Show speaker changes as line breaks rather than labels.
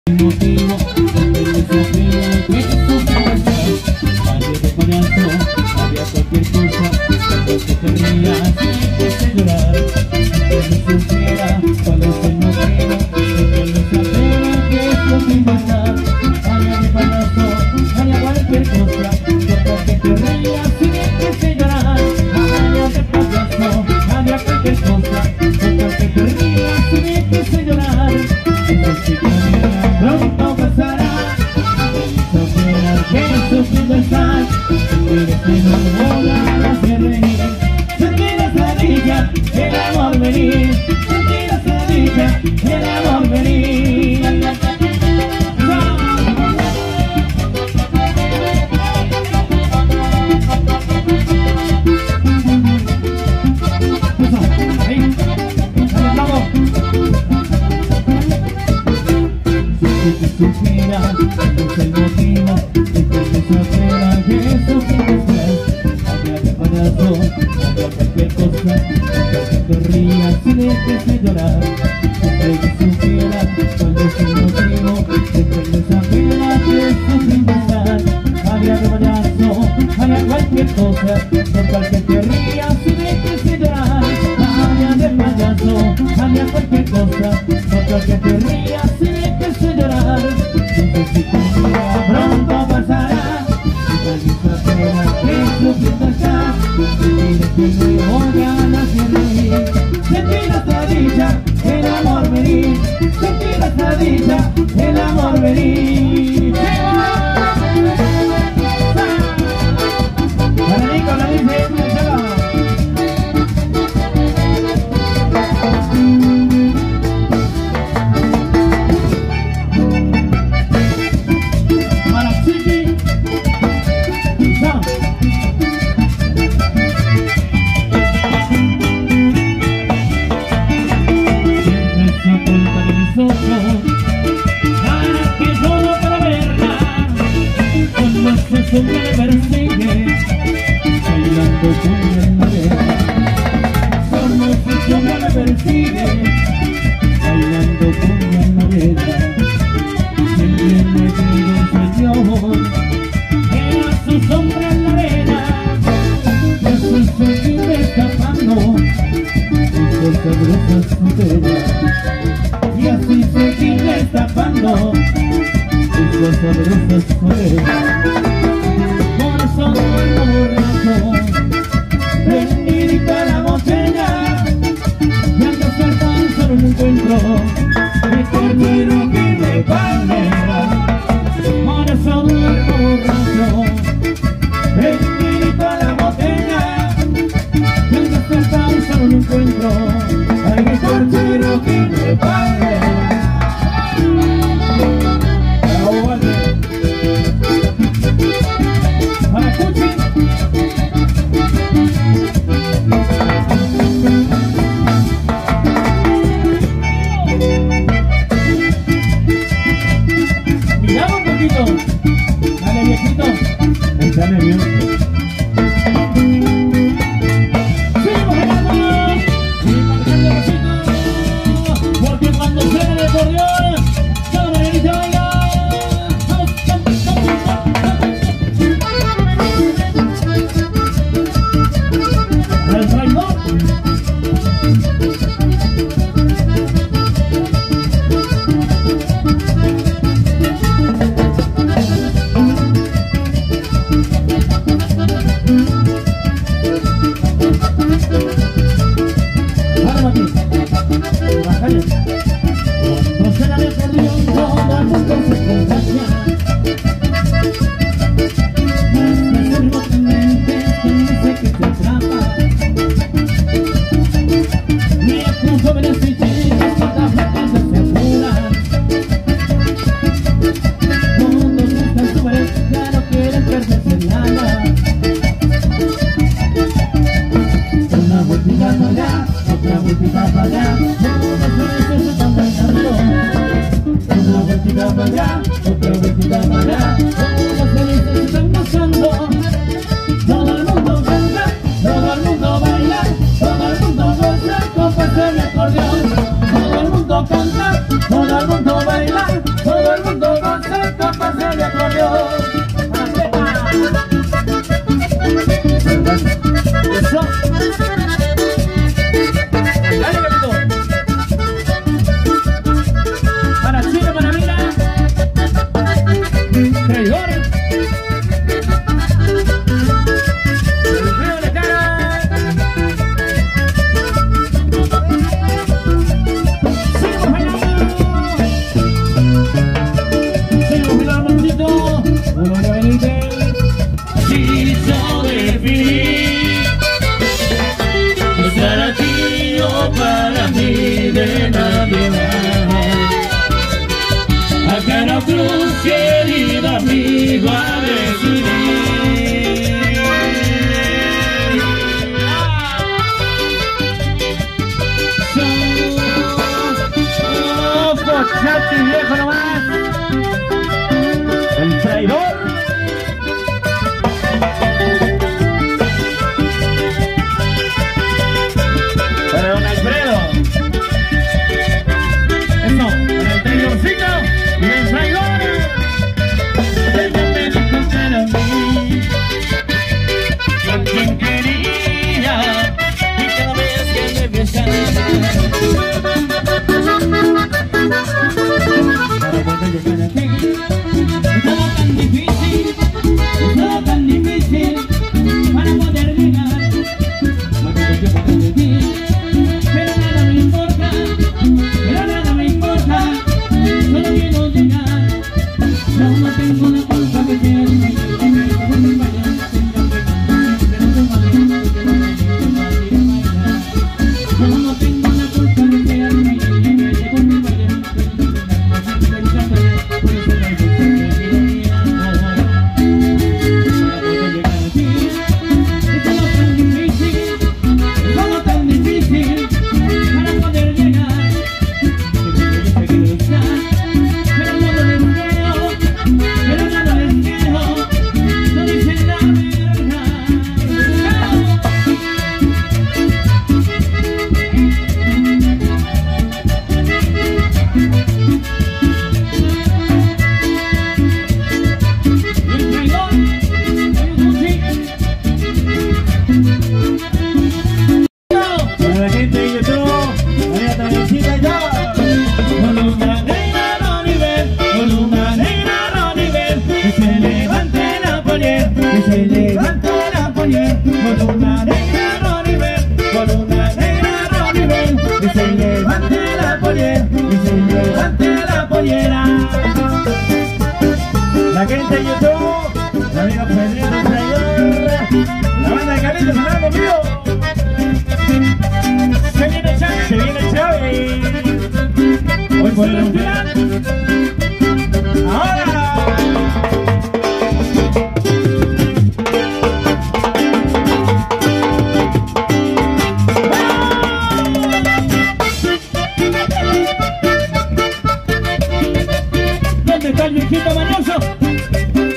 motivo del desafío que sufriste. Nadie de payaso, había cualquier cosa cuando que te rías y te hace llorar. Que no supiera cuál es el motivo del desafío que sufriste. Había de payaso, había cualquier cosa cuando que te rías y te hace llorar. Había de payaso, había cualquier cosa cuando que te rías y te hace llorar. Pronto pasará, que sufriendo estás, eres que no logra hacer reír. Sentir esa dicha, el amor venir, sentir esa dicha, el amor venir. Si te supieras, es el motivo de que desespera que sufriste. Había de payaso, había cualquier cosa para que te rías y dejes de llorar. Si te supieras cuál es el motivo de que desespera que sufriste. Había de payaso, había cualquier cosa para que te rías y dejes de llorar. Había de payaso, había cualquier cosa para que te rías y dejes de llorar. Pronto pasará, esa pena que sufriendo está, sentir que nuevo ganas de reír. Sentir esta dicha, el amor venir, sentir esta dicha, el amor venir. Para Nico, la dice, para que yo no pueda verla, cuando se sube me persigue, bailando cumbia en la arena. Cuando se sube me persigue, bailando cumbia en la arena. Siempre me pide el Señor que a su sombra en la arena, que a su seguir escapando, sus sabrosas fronteras. Y así seguir destapando sus sabrosas coleras. Corazón borracho, prendidito a la botella, y al despertar solo un encuentro de cordero que de palmera. Corazón borracho, prendidito a la botella, y al despertar solo un encuentro de cordero que de palmera. Miramos un poquito. Dale, viejito. Dale, bien. Seguimos ganando. Seguimos ganando, porque cuando suena el acordeón, cada manerita baila. El traidor. Cuando suena el acordeón, todo el mundo se contagia. Es el mente que dice que te atrapa. Viejos, jóvenes y chicas, todas flacas se apuran. Todos están súper claro, quieren perderse en nada. Una vueltita para allá, otra vueltita para allá. Una vueltita para allá, otra vueltita para allá. Todos felices están gozando. Todo el mundo canta, todo el mundo baila, todo el mundo goza con el acordeón. Todo el mundo canta, todo el mundo baila, todo el Caro Cruz, querido amigo, a decidir.
Chati, viejo nomás. El traidor. Para don Alfredo. Eso, para el traidorcito y el traidor. Ella me dijo que era mí, con quien quería, y cada vez que me besaba.
Estaba tan difícil para poder llegar. No tengo tiempo de ti, pero nada me importa, solo quiero llegar. Yo no tengo la culpa que sea de mí, que me vayan a pero no vale, que no me bailar. Yo no tengo la culpa que sea de mí, que me vayan
la gente de YouTube, la amiga Pedrito el Traidor, la banda de Carlitos sonando conmigo. Se viene Chavi, hoy por el final. Ahora.
¿Dónde está el viejito mañoso?